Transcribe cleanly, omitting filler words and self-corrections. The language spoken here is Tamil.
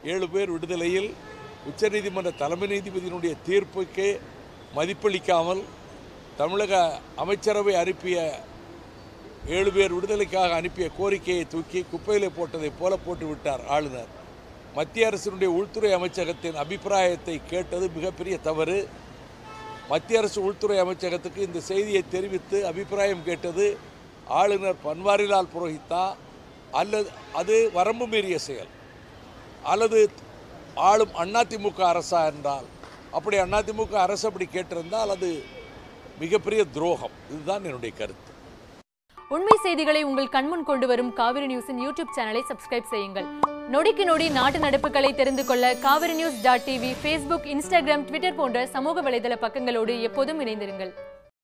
7 பேர் விடுதலையில் உச்சநீதிமன்ற தலைமை நீதிபதியினுடைய தீர்ப்புக்கு மதிப்பளிக்காமல் தமிழக அமைச்சரவை அனுப்பிய 7 பேர் விடுதலைக்காக அனுப்பிய கோரிக்கையை தூக்கி குப்பையிலே போட்டதைப் போல போட்டுவிட்டார் ஆளுநர். மத்திய அரசினுடைய உள்துறை அமைச்சகத்தின் அபிப்பிராயத்தை கேட்டது மிகப்பெரிய தவறு. மத்திய அரசு உள்துறை அமைச்சகத்துக்கு இந்த செய்தியை தெரிவித்து அபிப்பிராயம் கேட்டது ஆளுநர் பன்வாரிலால் புரோஹித்தா அல்லது அது வரம்பு மீறிய செயல் அல்லது ஆளும் அதிமுக அரசா என்றால், அப்படி அதிமுக அரசு அப்படி கேட்டிருந்தால் அது மிகப்பெரிய துரோகம். இதுதான் என்னுடைய கருத்து. உண்மை செய்திகளை உங்கள் கண்முன் கொண்டு வரும் காவிரி நியூஸின் யூடியூப் சேனலை சப்ஸ்கிரைப் செய்யுங்கள். நொடிக்கு நொடி நாட்டு நடப்புகளை தெரிந்து கொள்ள kaverinews.tv, Facebook, Instagram, Twitter போன்ற சமூக வலைதள பக்கங்களோடு எப்போதும் இணைந்திருங்கள்.